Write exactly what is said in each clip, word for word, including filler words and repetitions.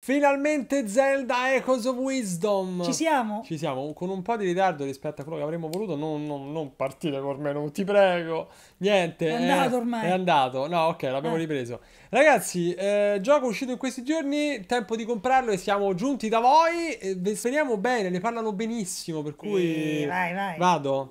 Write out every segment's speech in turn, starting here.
Finalmente Zelda Echoes of Wisdom. Ci siamo? Ci siamo, con un po' di ritardo rispetto a quello che avremmo voluto. Non, non, non partire con me, non ti prego. Niente. È andato eh, ormai. È andato. No, ok, l'abbiamo Eh. ripreso. Ragazzi, eh, gioco uscito in questi giorni. Tempo di comprarlo e siamo giunti da voi. Eh, ve- speriamo bene, ne parlano benissimo. Per cui Sì, vai, vai. vado.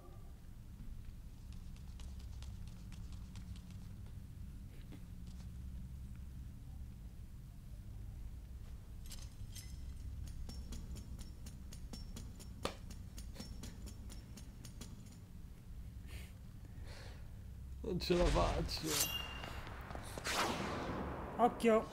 Non ce la faccio. Occhio.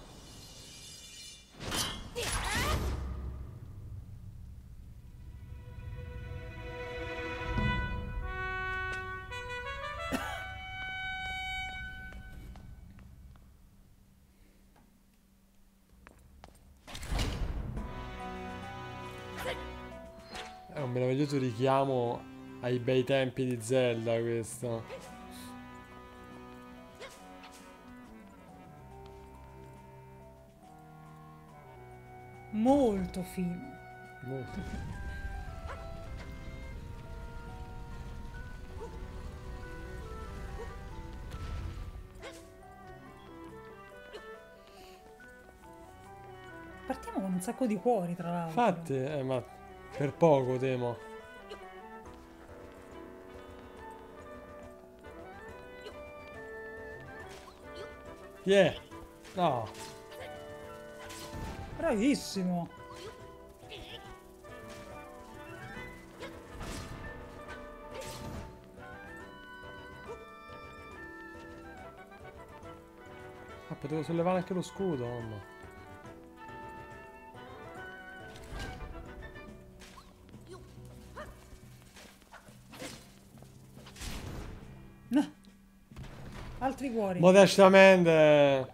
È un meraviglioso richiamo ai bei tempi di Zelda questo. Molto fino. Molto. Partiamo con un sacco di cuori, tra l'altro. Infatti, eh, ma per poco temo. Yeah. No. Bravissimo. Ah, potevo sollevare anche lo scudo, mamma. No. Altri cuori. Modestamente.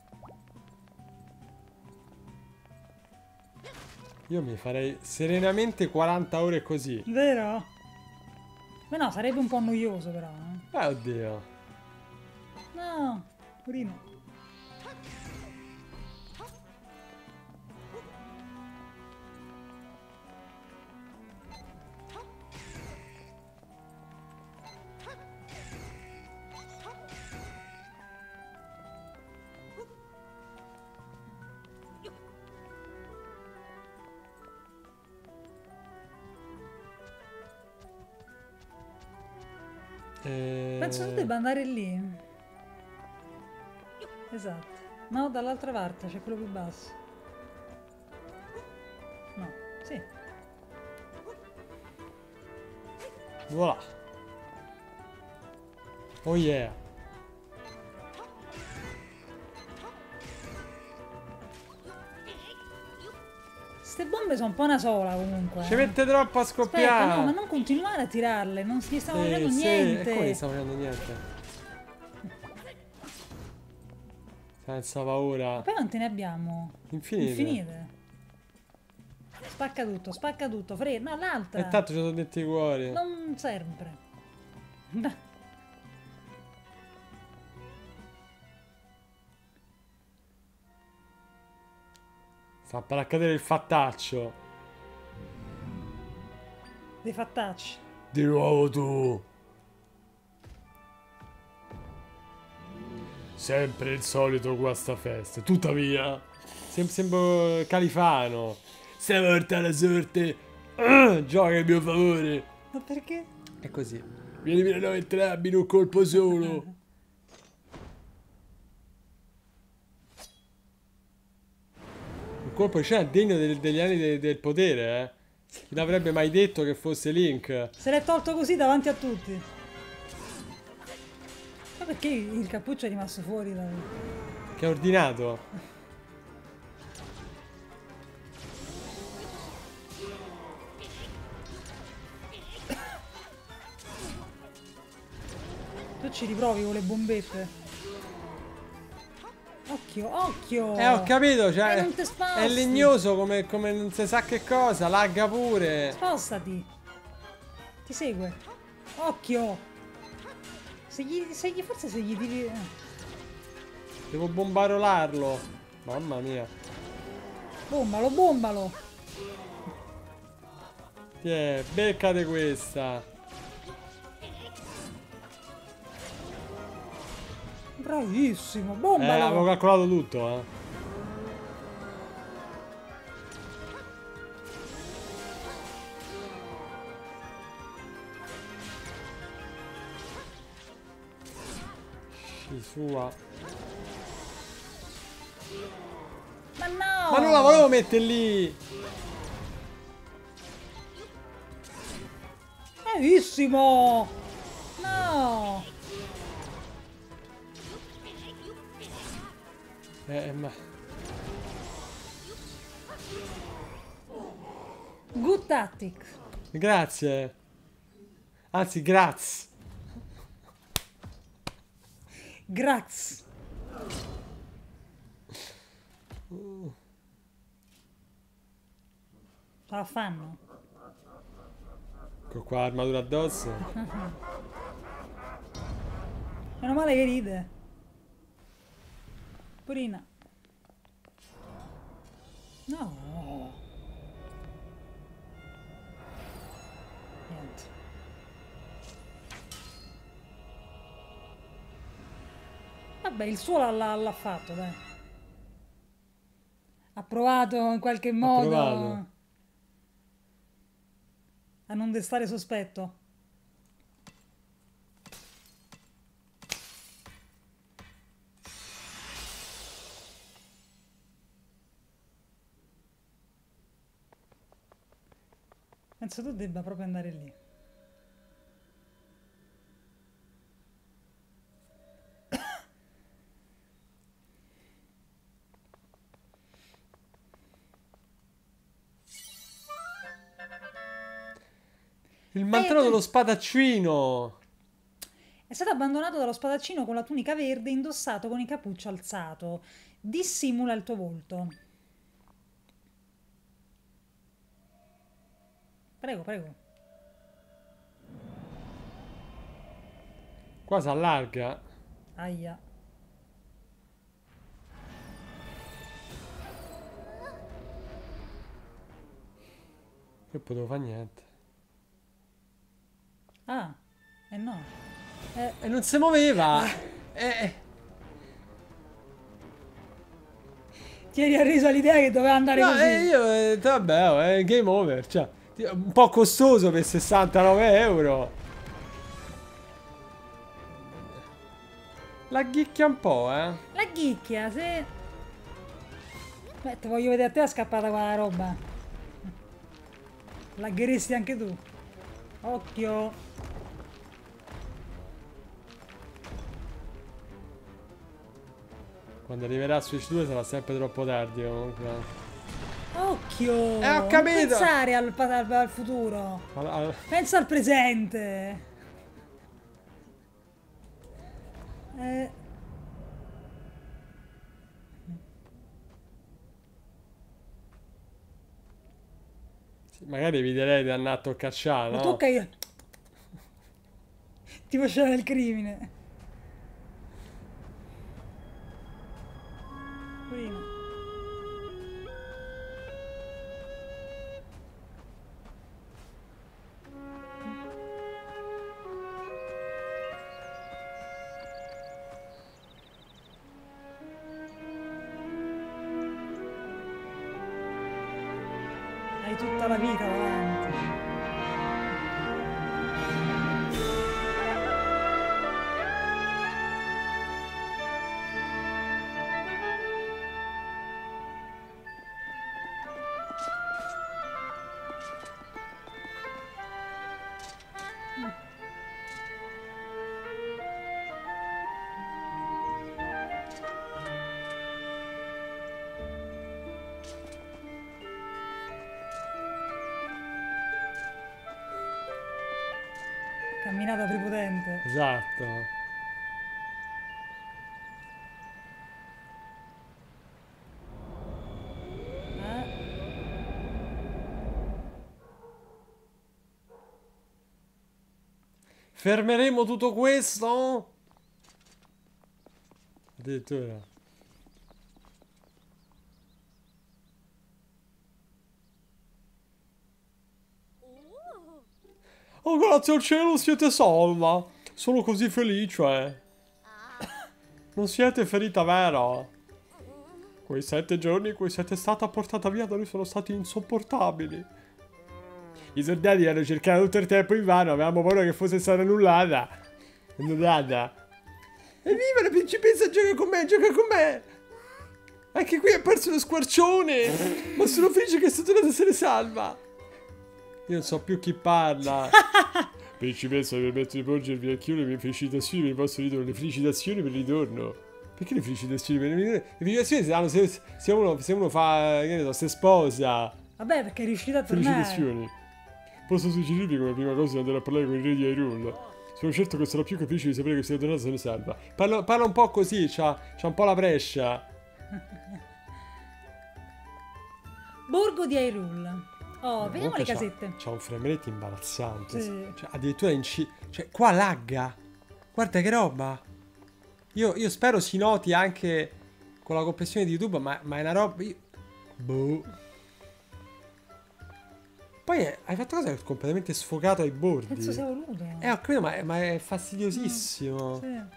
Io mi farei serenamente quaranta ore così. Vero? Beh no, sarebbe un po' noioso però. Eh? Eh, oddio. No, purino. Eh... Penso tu debba andare lì. Esatto. No, dall'altra parte, c'è quello più basso. No, sì. Voilà. Oh yeah. Ste bombe sono un po' una sola comunque. Ci eh. mette troppo a scoppiare. Aspetta, no, ma non continuare a tirarle, non si stava facendo sì, niente. E come non stiamo facendo niente? Senza paura. Poi quante ne abbiamo? Infinite. Infinite. Spacca tutto, spacca tutto, fre... No, l'altra. E tanto ci sono dentro i cuori. Non sempre. Sta per accadere il fattaccio. Dei fattacci. Di nuovo tu. Sempre il solito qua sta festa. Tuttavia, sem sembro Califano. Stavolta la sorte uh, gioca a mio favore. Ma perché? È così. Vieni via noi entrambi in un colpo solo. Un colpo di scena degno del, degli anni de, del potere, eh. Chi l'avrebbe mai detto che fosse Link? Se l'è tolto così davanti a tutti. Ma perché il cappuccio è rimasto fuori da... Che ha ordinato? Tu ci riprovi con le bombette. Occhio, occhio! Eh, ho capito, cioè, Eh, non te sposti. è legnoso come, come non si sa che cosa, lagga pure. Spostati! Ti segue. Occhio! Se gli, se gli forse se gli tiri... Devo bombarolarlo. Mamma mia. Bombalo, bombalo. Yeah, beccate questa. Bravissimo, Eh, bombalo. avevo calcolato tutto, eh. Sci sua. Ma no! Ma non la volevo mettere lì! Bravissimo! No! Eh, ma... Good tactic. Grazie. Anzi, grazie. Grazie. Ce la fanno. Ecco qua, armatura addosso. Meno male che ride. Purina. No. Niente. Vabbè, il suo l'ha l'ha fatto, dai. Ha provato in qualche modo provato. a non destare sospetto. Penso tu debba proprio andare lì. Il mantello dello spadaccino. È stato abbandonato dallo spadaccino con la tunica verde indossato con il cappuccio alzato. Dissimula il tuo volto. Prego, prego. Qua si allarga. Aia. Che potevo fare niente. Ah, eh no. Eh, E non si muoveva. Eh, ti eri arreso all'idea che doveva andare no, così. eh, io, eh, vabbè, oh, è game over. Cioè, ti- un po' costoso per sessantanove euro. La ghicchia un po', eh. La ghicchia, se... Beh, te voglio vedere a te a scappata quella roba. Lagheresti anche tu. Occhio. Quando arriverà Switch due sarà sempre troppo tardi comunque. Occhio. Eh, ho Non capito. pensare al, al, al futuro. Al- al- Pensa al presente. Eh, sì, magari eviterei di andare a toccacciare, ma no? tocca io. Ti faccio il crimine. Prima. Hai tutta la vita davanti. Camminata prepotente. Esatto. Eh? Fermeremo tutto questo? Addirittura. Oh, grazie al cielo siete salva. Sono così felice. Non siete ferita vera. Quei sette giorni in cui siete stata portata via da lui sono stati insopportabili. I soldati hanno cercato tutto il tempo invano, avevamo paura che fosse stata annullata. Annullata. Evviva la principessa, gioca con me, gioca con me. Anche qui è perso lo squarcione. Ma sono felice che sia tornata a essere salva. Io non so più chi parla. Principessa, mi permetto di porgervi anch'io le mie felicitazioni per il vostro ritorno. Le felicitazioni per il ritorno. Perché le felicitazioni per il ritorno? Le felicitazioni si danno se, se, uno, se uno fa, che ne so, se sposa. Vabbè, perché è riuscita a tornare. Felicitazioni. Posso suggerirvi come prima cosa di andare a parlare con il re di Hyrule. Sono certo che sarà più capace di sapere che sia tornato se ne salva. Parla, parla un po' così, c'ha, c'ha un po' la brescia. Borgo di Hyrule. Oh, vediamo le casette. C'ha un frame rate imbarazzante. Sì. Cioè, addirittura in C. Cioè, qua lagga. Guarda che roba. Io, io spero si noti anche con la compressione di YouTube, ma, ma è una roba. Io... Boh. Poi è, hai fatto cosa? È completamente sfocato ai bordi. Penso sia voluto. Eh, ho capito, ma è, ma è fastidiosissimo. Mm, sì.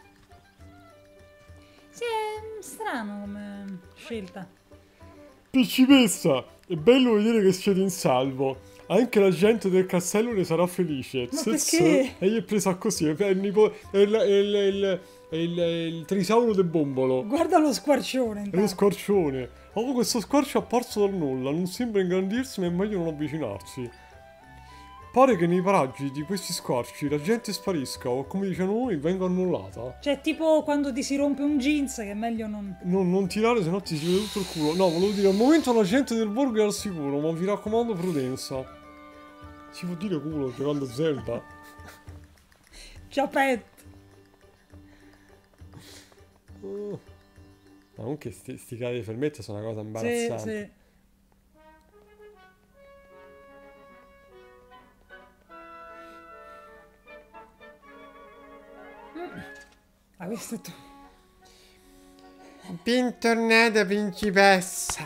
Sì, è strano come scelta. Principessa, è bello vedere che siete in salvo. Anche la gente del castello ne sarà felice. Ma Sì, perché? sì. E gli è presa così. È il, nipo- è il, è il, è il, è il, è il trisauro del bombolo. Guarda lo squarcione. È lo intanto. squarcione. Oh, questo squarcio è apparso dal nulla. Non sembra ingrandirsi, ma è meglio non avvicinarsi. Pare che nei paraggi di questi squarci la gente sparisca o, come diciamo noi, venga annullata. Cioè, tipo quando ti si rompe un jeans, che è meglio non... Non, non tirare, sennò ti si vede tutto il culo. No, volevo dire, al momento la gente del borgo è al sicuro, ma vi raccomando prudenza. Si può dire culo giocando a Zelda? Ciapet. Uh. Ma comunque sti, sti cari di fermette sono una cosa Sì, imbarazzante. sì. Ah, questo è tu. Bentornata principessa.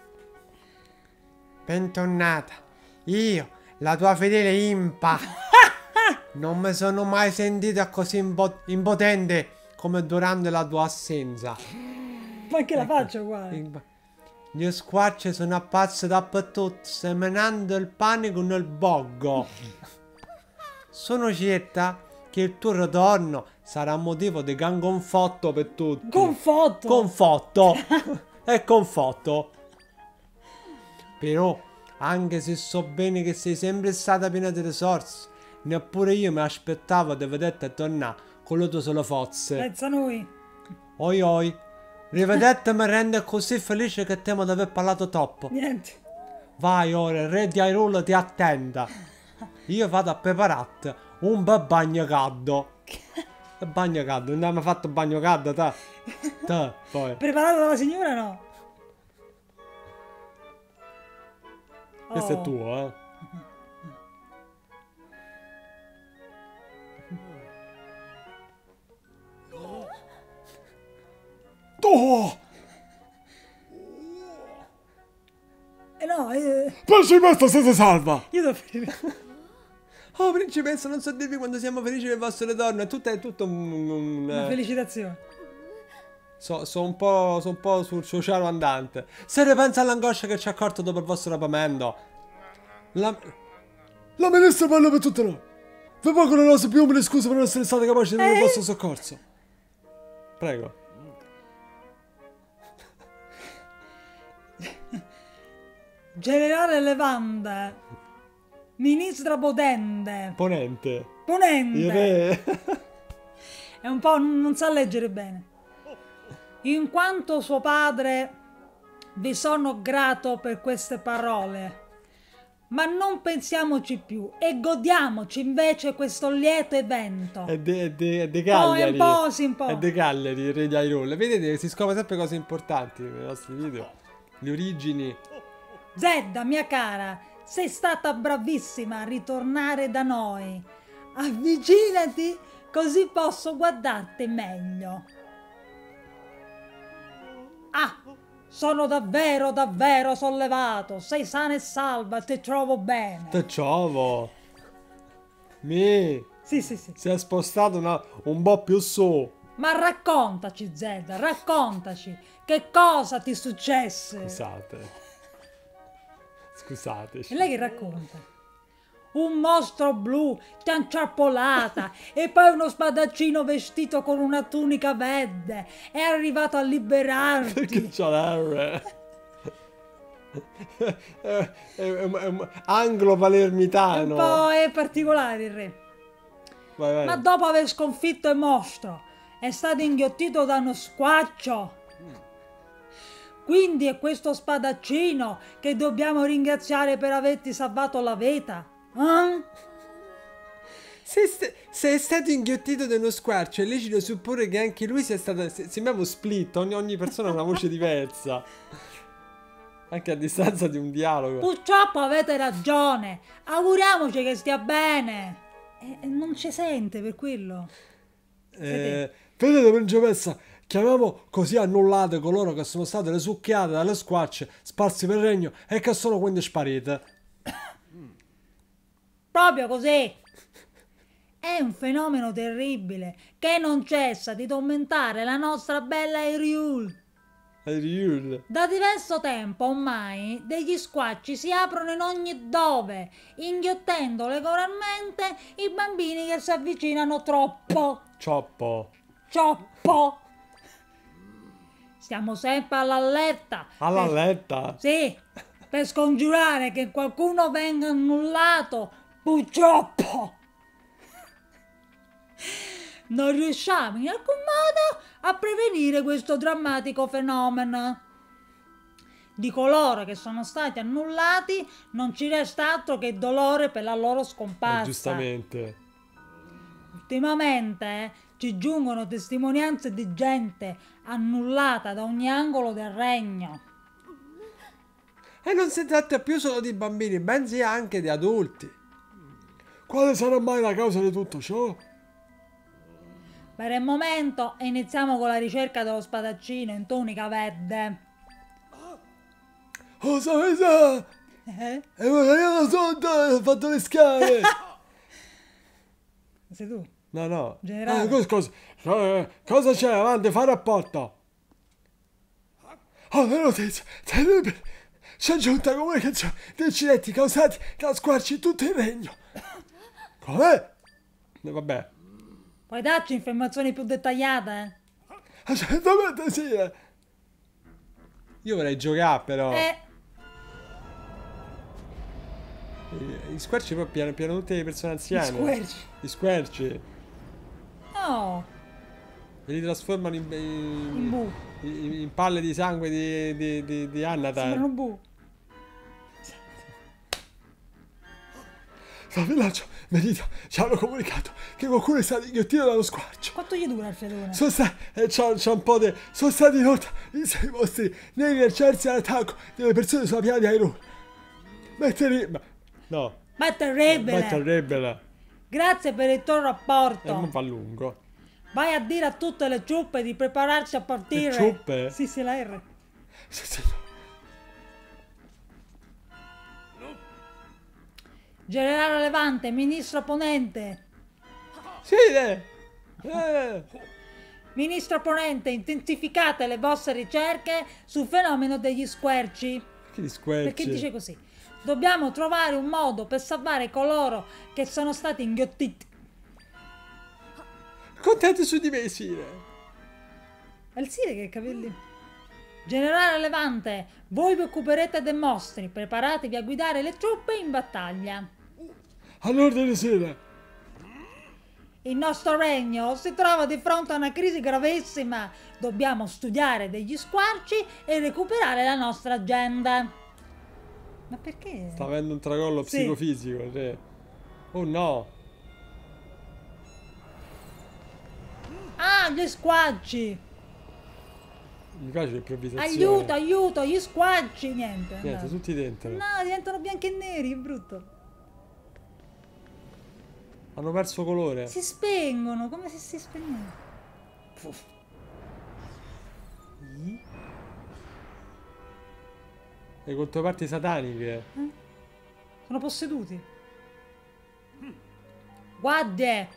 Bentornata. Io, la tua fedele impa. Non mi sono mai sentita così impo- impotente come durante la tua assenza. Ma anche la Ecco, faccia uguale. impa- Gli squarci sono apparsi dappertutto, seminando il panico nel boggo. Sono certa che il tuo ritorno sarà motivo di gran conforto per tutti. Conforto. Conforto. È conforto. Però, anche se so bene che sei sempre stata piena di risorse, neppure io mi aspettavo di vederti tornare con le tue sole forze. Pensa noi. Oi oi. Rivederti mi rende così felice che temo di aver parlato troppo. Niente. Vai ora, il re di Hyrule ti attenda. Io vado a prepararti un bel bagno caldo. Il bagno caldo, non hai mai fatto bagno caldo, te? Te, poi. Preparato dalla signora no? Questo Oh. è tuo, eh. Oh! Eh no, eh, Principessa, siete salva! io devo... Oh, principessa, non so dirvi quando siamo felici del vostro ritorno. È tutto, è tutto un... un- Una eh, felicitazione. So, so un po', so un po' sul suo cielo andante. Se ne pensa all'angoscia che ci ha accorto dopo il vostro rapimento. La... La ministra parla per tutte noi. Vi pongo le nostre più umili scuse per non essere state capaci di dare il Eh? vostro soccorso. Prego. Generale Levante. Ministra potente. Ponente. Ponente. Il re. È un po'... non sa leggere bene. In quanto suo padre vi sono grato per queste parole. Ma non pensiamoci più e godiamoci invece questo lieto evento. È de, è de, è de Oh, è Cagliari. un po', sì, un po'. È de Cagliari, il re di Hyrule. Vedete, si scopre sempre cose importanti nei nostri video. Le origini. Zedda, mia cara, sei stata bravissima a ritornare da noi. Avvicinati così posso guardarti meglio. Ah, sono davvero, davvero sollevato. Sei sana e salva, ti trovo bene. Te trovo. Mi. Sì, sì, sì. Si è spostato una- un po' più su. Ma raccontaci, Zelda, raccontaci. Che cosa ti successe? Scusate. Scusateci. E lei che racconta? Un mostro blu ti ha inciappolata e poi uno spadaccino vestito con una tunica verde è arrivato a liberarti. Perché c'ha l'R? È, è- è un- è un anglo È un palermitano. po' è particolare il re. Vai, vai. Ma dopo aver sconfitto il mostro è stato inghiottito da uno squaccio. Quindi è questo spadaccino che dobbiamo ringraziare per averti salvato la vita. Eh? Se, st- se è stato inghiottito da uno squarcio, è lecito supporre che anche lui sia stato. se- Sembriamo split, ogni, ogni persona ha una voce diversa. Anche a distanza di un dialogo. Purtroppo avete ragione. Auguriamoci che stia bene. E e non ci sente per quello. Eh, vedete, principessa, chiamiamo così annullate coloro che sono state risucchiate dalle squarce, sparsi per il regno e che sono quindi sparite. Proprio così. È un fenomeno terribile che non cessa di tormentare la nostra bella Hyrule. Ariul. Da diverso tempo ormai degli squacci si aprono in ogni dove, inghiottendo regolarmente i bambini che si avvicinano troppo. Cioppo. Troppo. Stiamo sempre all'allerta. Alla per- letta. Sì, per scongiurare che qualcuno venga annullato. Purtroppo. Non riusciamo in alcun modo a prevenire questo drammatico fenomeno. Di coloro che sono stati annullati non ci resta altro che dolore per la loro Eh, scomparsa. giustamente. Ultimamente eh, ci giungono testimonianze di gente annullata da ogni angolo del regno. E non si tratta più solo di bambini, bensì anche di adulti. Quale sarà mai la causa di tutto ciò? Per il momento iniziamo con la ricerca dello spadaccino in tunica verde. Oh, sapete? Eh? E poi io lo so, ho fatto le scale. Sei tu? No, no. Generale. Ah, cosa, cosa, eh, cosa c'è? Avanti, fa rapporto. Oh, la notizia terribile. C'è giunta comunicazione di incidenti causati da squarci in tutto il regno. Com'è? Eh, vabbè. Puoi darci informazioni più dettagliate? Assolutamente sì. eh. Io vorrei giocare, però. Eh, Eh, Gli squarci poi piano piano tutte le persone anziane. squerci. Gli squarci. No, E li trasformano in, in in, bu. in- in palle di sangue di, di, di, di Annatan. Sembrano bu. Dal villaggio Merita ci hanno comunicato che qualcuno è stato inghiottito dallo squarcio. Quanto gli dura il fedone? Sono stati, eh, c'ha, c'ha un po' di, sono stati inoltre i sei mostri neri eserciti all'attacco delle persone sulla piana di Hyrule. Ma è terribile. No, Ma è ma terribile. è terribile. Grazie per il tuo E rapporto. non fa lungo. Vai a dire a tutte le truppe di prepararsi a partire. Le truppe? Sì, sì, la R. Sì, sì. Generale Levante, ministro ponente. Sì, eh. Eh. Ministro ponente, intensificate le vostre ricerche sul fenomeno degli squerci. Che gli squarci. Perché dice così? Dobbiamo trovare un modo per salvare coloro che sono stati inghiottiti. Contenti su di me, Sire. È il Sire che ha i capelli. Generale Levante, voi vi occuperete dei mostri. Preparatevi a guidare le truppe in battaglia. All'ordine, Sire. Il nostro regno si trova di fronte a una crisi gravissima. Dobbiamo studiare degli squarci e recuperare la nostra agenda. Ma perché? Sta avendo un tracollo Sì. psicofisico, sì. Oh no. Ah, gli squarci! Mi piace l'improvvisazione. Aiuto, aiuto, gli squarci! Niente. Niente, no. tutti dentro. No, diventano bianchi e neri, è brutto. Hanno perso colore. Si spengono, come se si spegnevano. Le controparti sataniche. Sono posseduti. Guarda!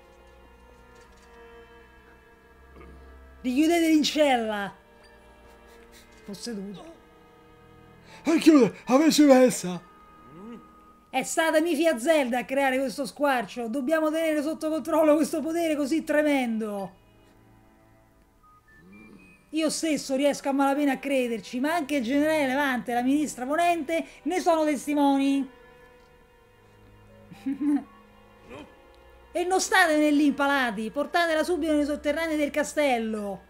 Richiudete in cella! Posseduto. E chiude, la principessa! È stata mia figlia Zelda a creare questo squarcio. Dobbiamo tenere sotto controllo questo potere così tremendo. Io stesso riesco a malapena a crederci, ma anche il generale Levante e la ministra Ponente ne sono testimoni. E non state lì impalati, portatela subito nei sotterranei del castello.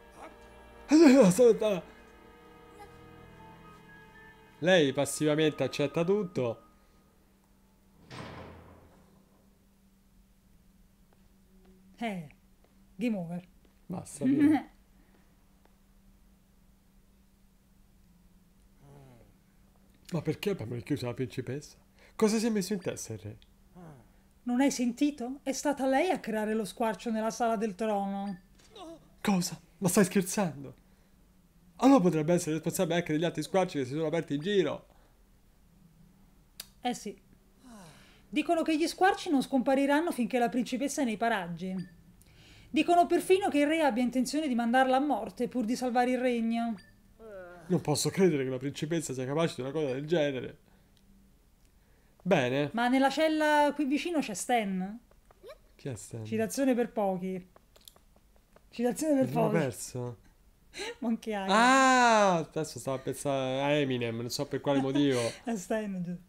Lei passivamente accetta tutto. Eh, game over. Basta. Via. Ma perché abbiamo richiuso la principessa? Cosa si è messo in testa il re? Non hai sentito? È stata lei a creare lo squarcio nella sala del trono. Cosa? Ma stai scherzando? Allora potrebbe essere responsabile anche degli altri squarci che si sono aperti in giro. Eh sì. Dicono che gli squarci non scompariranno finché la principessa è nei paraggi. Dicono perfino che il re abbia intenzione di mandarla a morte pur di salvare il regno. Non posso credere che la principessa sia capace di una cosa del genere. Bene. Ma nella cella qui vicino c'è Stan. Chi è Stan? Citazione per pochi. Citazione per L'abbiamo pochi. perso. Monkey Island. Ah, adesso stavo a pensare a Eminem, non so per quale motivo. È Stan, giusto.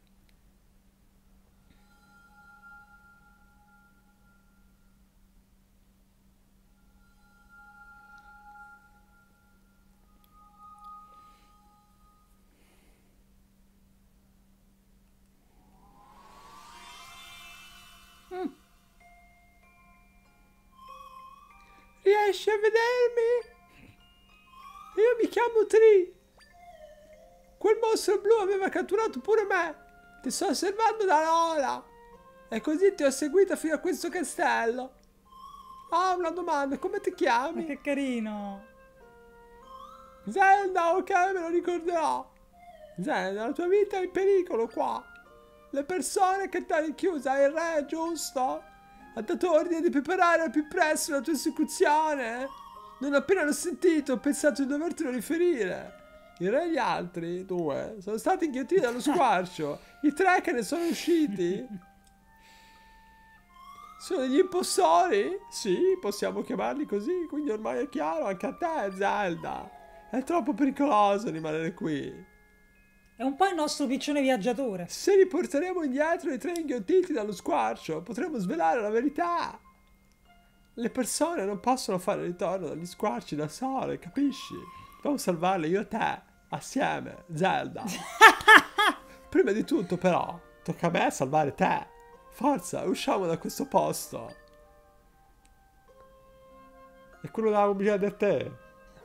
Riesci a vedermi? Io mi chiamo Tree. Quel mostro blu aveva catturato pure me. Ti sto osservando da ora. E così ti ho seguito fino a questo castello. Ah, una domanda, come ti Ma chiami? che carino. Zelda, ok, me lo ricorderò. Zelda, la tua vita è in pericolo qua. Le persone che ti hanno rinchiusa, il re, giusto? Ha dato ordine di preparare al più presto la tua esecuzione. Non appena l'ho sentito, ho pensato di dovertelo riferire. Il re e gli altri, due, sono stati inghiottiti dallo squarcio. I tre che ne sono usciti sono degli impostori? Sì, possiamo chiamarli così, quindi ormai è chiaro anche a te, Zelda. È troppo pericoloso rimanere qui. È un po' il nostro piccione viaggiatore. Se riporteremo indietro i tre inghiottiti dallo squarcio, potremo svelare la verità. Le persone non possono fare ritorno dagli squarci da sole, capisci? Dobbiamo salvarle io e te, assieme, Zelda. Prima di tutto, però, tocca a me salvare te. Forza, usciamo da questo posto. E quello da obbligare a te.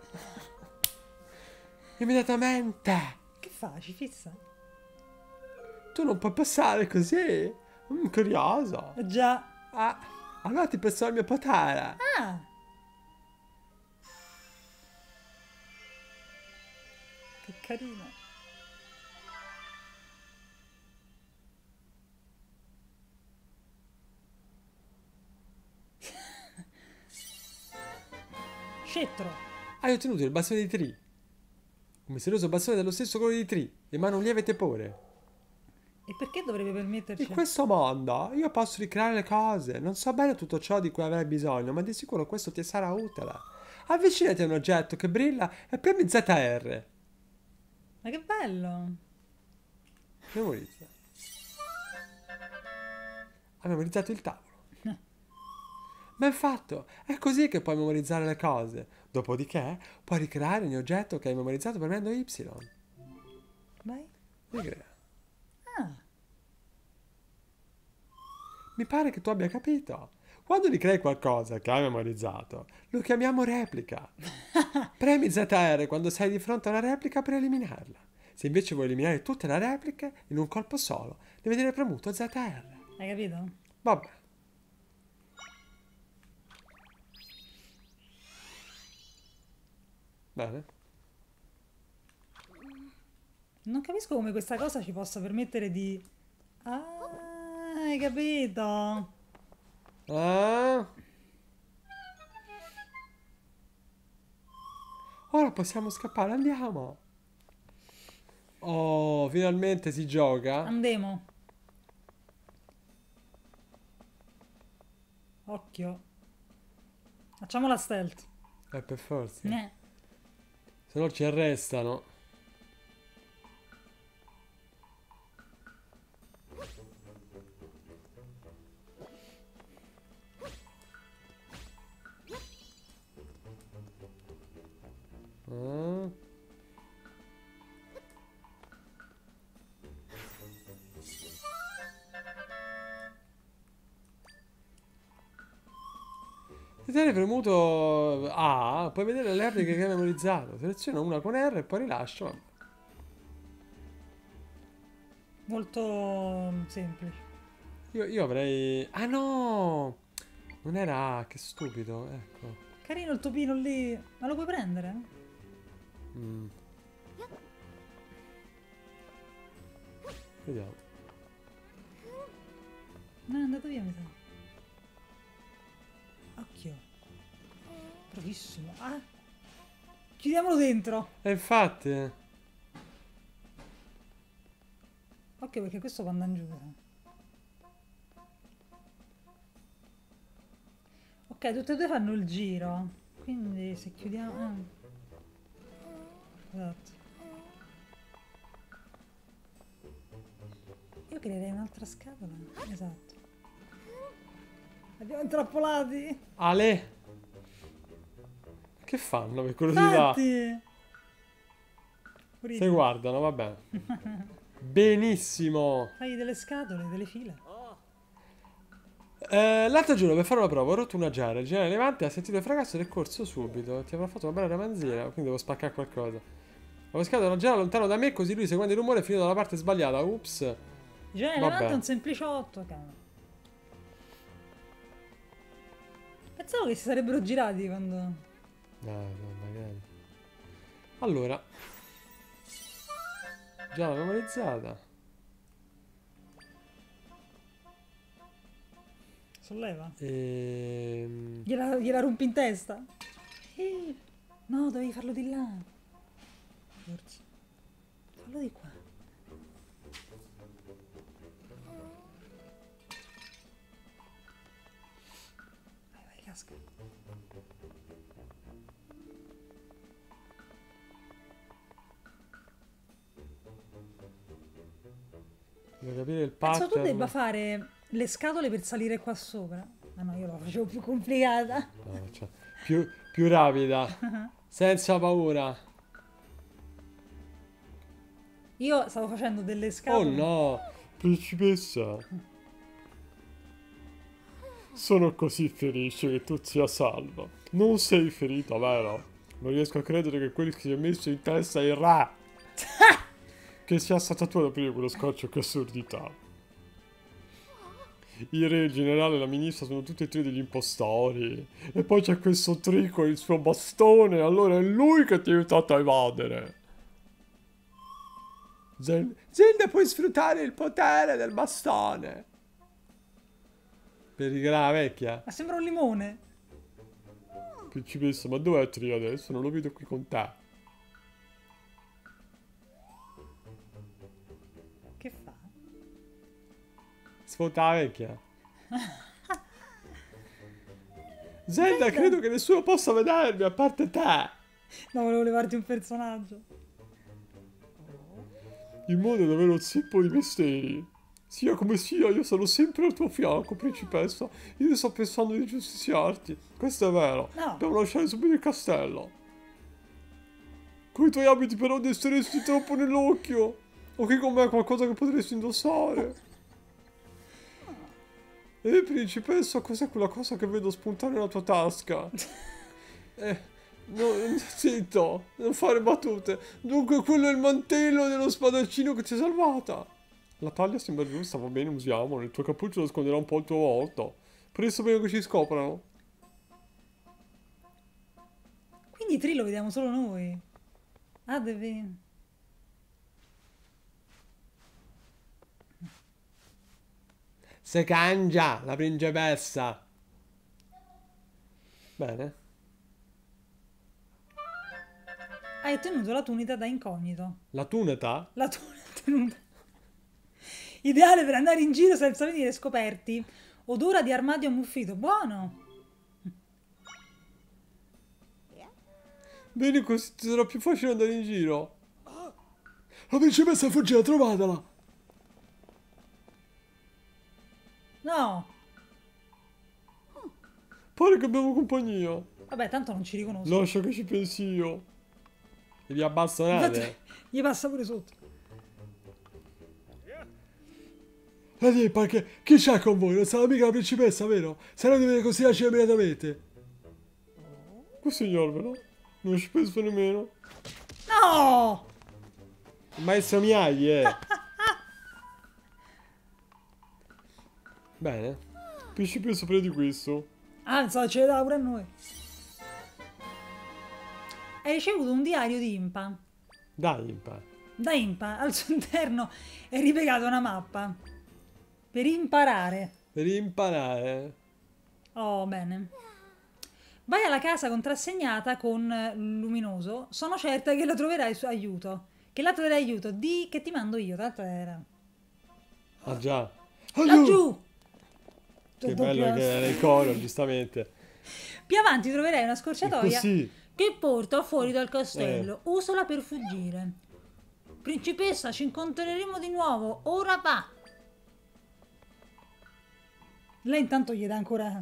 Immediatamente. Che fa? Ci fissa? Tu non puoi passare così? Mm, curioso. Eh già. Ah, allora ti presto il mio potere. Ah. Che carino. Scettro. Hai ottenuto il bastone di Tree. Un misterioso bastone dello stesso colore di Tree, emana un lieve tepore. E perché dovrebbe permetterci? In questo mondo io posso ricreare le cose. Non so bene tutto ciò di cui avrai bisogno, ma di sicuro questo ti sarà utile. Avvicinati a un oggetto che brilla e premi Z R. Ma che bello. Memorizza. Ha memorizzato il tavolo. Ben fatto! È così che puoi memorizzare le cose. Dopodiché puoi ricreare ogni oggetto che hai memorizzato premendo Y. Vai. Ricrea. Ah. Mi pare che tu abbia capito. Quando ricrei qualcosa che hai memorizzato, lo chiamiamo replica. Premi Z R quando sei di fronte a una replica per eliminarla. Se invece vuoi eliminare tutte le repliche in un colpo solo, devi tenere premuto Z R. Hai capito? Vabbè. Bene. Non capisco come questa cosa ci possa permettere di... Ah, hai capito? Ah. Ora possiamo scappare, andiamo. Oh, finalmente si gioca. Andiamo. Occhio. Facciamo la stealth. Eh, per forza. Ne. Se no ci arrestano. Ah. Se tieni premuto A, puoi vedere le repliche che hai memorizzato. Seleziona una con R e poi rilascia. Vabbè. Molto mm, semplice. Io, io avrei... Ah no! Non era A, che stupido, ecco. Carino il topino lì. Ma lo puoi prendere? Mm. Vediamo. No, è andato via, mi sa. Occhio. Bravissimo. Ah. Chiudiamolo dentro. E infatti... eh. Occhio perché questo può andare giù. eh. Ok, tutte e due fanno il giro. Quindi se chiudiamo... ah. Esatto. Io creerei un'altra scatola. Esatto. Abbiamo intrappolati. Ale! Che fanno per curiosità? Infatti. Se guardano, vabbè. Benissimo. Fai delle scatole, delle file. Eh, l'altro giorno per fare una prova ho rotto una giara. Il generale Levante ha sentito il fracasso ed è corso subito. Ti avrà fatto una bella ramanzina, quindi devo spaccare qualcosa. Ho pescato una giara lontano da me, così lui, seguendo il rumore, è finito dalla parte sbagliata. Ups. Generale Vabbè. Levante è un sempliciotto, cavolo. Pensavo che si sarebbero girati quando... No, no, magari. Allora. Già l'ho memorizzata. Solleva. Ehm... Gliela, gliela rompi in testa? Eh, no, dovevi farlo di là. Forse. Fallo di qua. Vai, vai, casca. Devo capire il Penso pattern. tu debba fare le scatole per salire qua sopra. Ah no, io la facevo più complicata. No, cioè, più, più rapida. Senza paura. Io stavo facendo delle Oh scatole. no, principessa. Sono così felice che tu sia salva. Non sei ferita, vero? Non riesco a credere che quelli che si è messo in testa il re. Che sia stata tu ad aprire quello scoccio, che assurdità. Il re, il generale e la ministra sono tutti e tre degli impostori. E poi c'è questo Trico e il suo bastone, allora è lui che ti ha aiutato a evadere. Zen- Zelda, puoi sfruttare il potere del bastone. Per richiamare la vecchia. Ma sembra un limone. Principessa, ma dov'è Tri adesso? Non lo vedo qui con te. Che fa? Sfonda la vecchia. Zelda, credo che nessuno possa vedermi a parte te. No, volevo levarti un personaggio. Il mondo è davvero zeppo di misteri. Sia come sia, io sono sempre al tuo fianco, principessa. Io sto pensando di giustiziarti. Questo è vero. No. Dobbiamo lasciare subito il castello. Con i tuoi abiti però desteresti troppo nell'occhio. O che con me è qualcosa che potresti indossare. Eh, principessa, cos'è quella cosa che vedo spuntare nella tua tasca? Eh, no, zitto, non fare battute. Dunque quello è il mantello dello spadaccino che ti ha salvata. La taglia sembra giusta, va bene, usiamolo. Il tuo cappuccio nasconderà un po' il tuo volto. Presto prima che ci scoprano. Quindi Tri lo vediamo solo noi. Ah, devi... Se cangia, la principessa. Bene. Hai ottenuto la tunica da incognito. La tuneta? La tunica tenuta. Ideale per andare in giro senza venire scoperti. Odora di armadio ammuffito. Buono. Bene, così ti sarà più facile andare in giro. La principessa fuggita, trovatela! No. Pare che abbiamo compagnia. Vabbè, tanto non ci riconosco. Lascia che ci pensi io. E vi abbastonate. Infatti, gli passa pure sotto. La tipa, che chi c'è con voi? Non sarà mica la principessa, vero? Se no dovete consigliarci immediatamente. Oh, signorvelo. Non ci penso nemmeno. No! Il maestro Miyagi, eh. Bene. Più ci penso prima di questo. Anzi, ce l'ha pure a noi. Hai ricevuto un diario di Impa. Dai, impa. Da Impa, al suo interno è ripiegata una mappa. Per imparare. Per imparare. Oh, bene. Vai alla casa contrassegnata con luminoso. Sono certa che la troverai su aiuto. Che la troverai aiuto. Di che ti mando io. Tanto era. Ah già. Laggiù! Che bello che era il coro, giustamente. Più avanti troverai una scorciatoia Così. che porta fuori dal castello. Eh. Usala per fuggire. Principessa, ci incontreremo di nuovo. Ora va. Lei intanto gli dà ancora...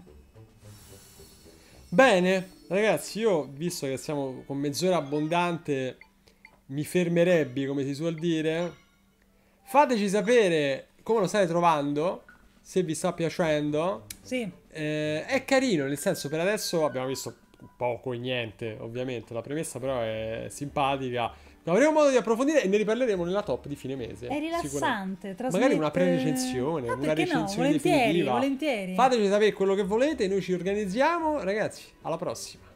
Bene, ragazzi, io, visto che siamo con mezz'ora abbondante, mi fermerebbi, come si suol dire. Fateci sapere come lo state trovando, se vi sta piacendo. Sì. Eh, è carino, nel senso, per adesso abbiamo visto poco e niente, ovviamente. La premessa però è simpatica. Avremo modo di approfondire e ne riparleremo nella top di fine mese. È rilassante, trasmette... Magari una pre-recensione, ah, una recensione no? Volentieri, definitiva. volentieri. Fateci sapere quello che volete, noi ci organizziamo. Ragazzi, alla prossima.